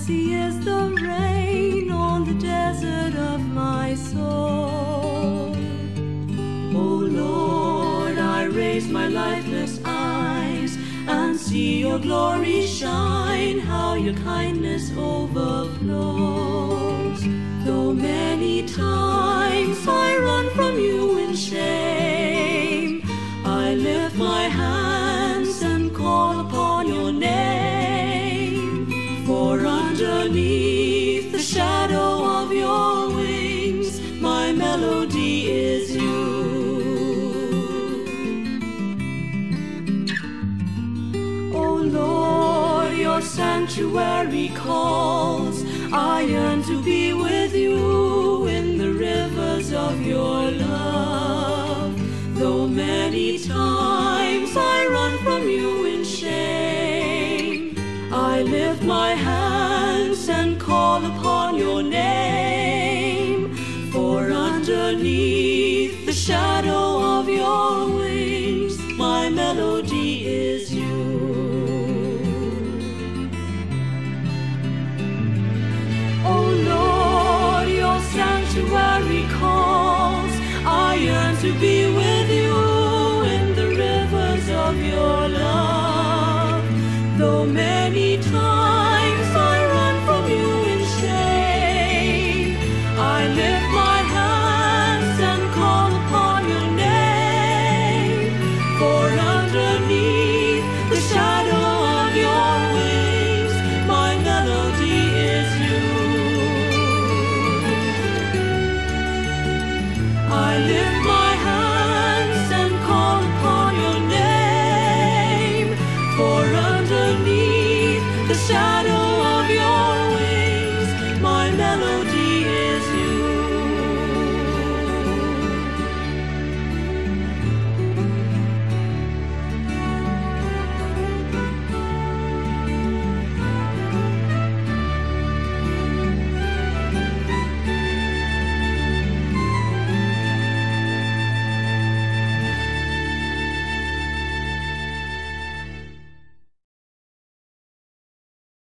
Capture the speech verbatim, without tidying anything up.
Mercy is the rain on the desert of my soul. O Lord, I raise my lifeless eyes and see your glory shine, how your kindness overflows. Though many times I run from you in shame, I lift my hands and call upon your name. For underneath the shadow of your wings, my melody is you. O Lord, your sanctuary calls. I yearn to be with you in the rivers of your love. Though many times I run from you in shame, I lift my hands and call upon your name.